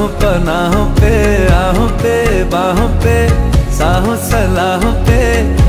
राहों पनाहों पे, आहों पे बाहों पे, साहों सलाहों पे